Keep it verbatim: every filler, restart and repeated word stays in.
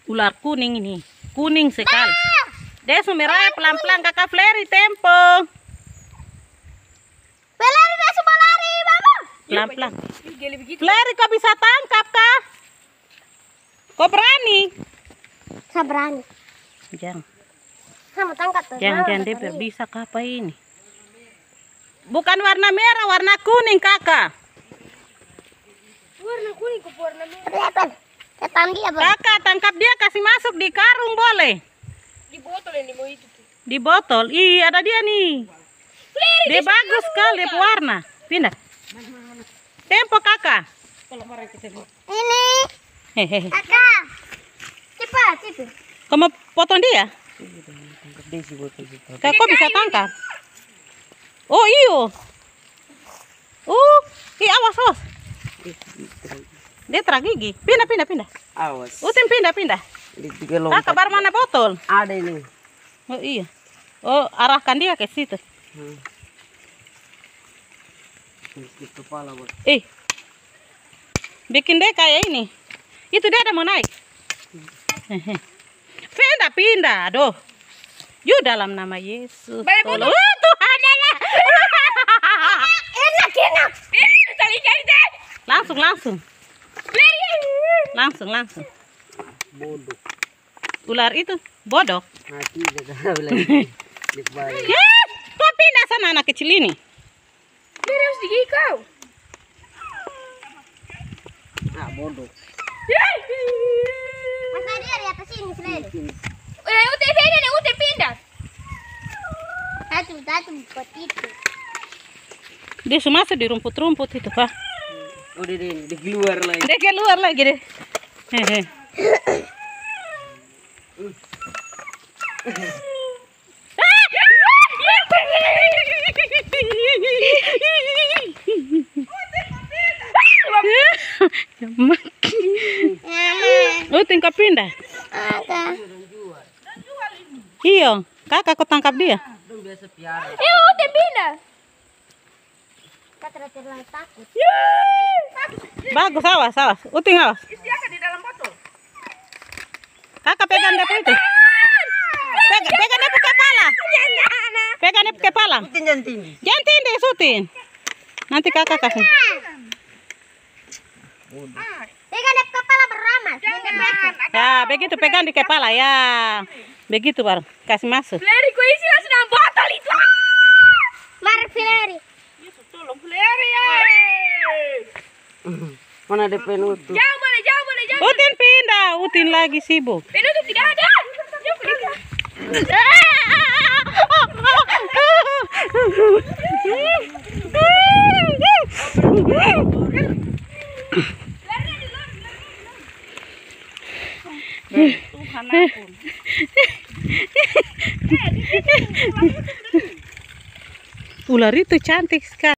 Ular kuning ini, kuning sekali. Dia merah pelan-pelan kakak Fleri tempo. Fleri dia semua lari, mama. Pelan-pelan. Fleri kau bisa tangkap kah? Kau berani? Saya berani. Jangan. Saya mau tangkap tuh. Jangan, jangan dia bisa kah apa ini? Bukan warna merah, warna kuning kakak. Warna kuning ke warna merah. Setan dia, Bang. Kakak tangkap dia, kasih masuk di karung boleh. Di botol ini mau itu. Di botol. Ih, ada dia nih. Fleri, Dia bagus sekali warna. Pindah. Tempo kakak. ini. Hehehe. Kakak. Cepat, cepat. Kau mau potong dia? Kak, kau bisa tangkap? Oh iyo. Oh, iya awas awas. Dia tergigi. Pindah pindah pindah. Awas. Utin pindah pindah. Kakak bar mana botol? Ada ini. Oh iya. Oh arahkan dia ke situ. Hmm. Di kepala bos. Eh, bikin dia kayak ini. Itu dia ada mau naik. Pindah pindah, aduh. Yu dalam nama Yesus. Tolong. Oh, Tuhan enak. Enak, enak. Langsung langsung. Langsung langsung. Bodoh. Ular itu bodoh. Mati jaga bilang. Dikbalik. Ya, kau pindah sana anak kecil ini. Fleri harus digigit kau. Ah bodoh. Masa dia di atas sini, Fleri. Eh, udah pindah, udah pindah. Satu, satu, buat itu. Dia semua masuk di rumput-rumput itu kah? Oh di di di keluar lagi. Dia keluar lagi deh. Hehe. Oh, tinggal pindah. Ada. Iya, kakak kau tangkap dia. Dong biasa piara. Eh, udah pindah. Kata terlalu takut. Bagus, awas, awas. Uting awas. Di dalam botol. Kakak pegang dia itu. Pegang, pegang dia pakai kepala. Pegang dia pakai kepala. Jangan tinggi. Jangan tindih, sutin. Nanti kakak kasih. Pegang dia kepala beramas. Ya, begitu pegang di kepala ya. Begitu baru kasih masuk. Fleri, kau isi langsung dalam botol itu. Mari Fleri. Tolong Fleri ya. Mana ada penutup? Jauh boleh, jauh boleh, jauh. Utin pindah, Utin lagi sibuk. Penutup tidak ada. Jauh boleh. Tuhan ampun. Ular itu cantik sekali.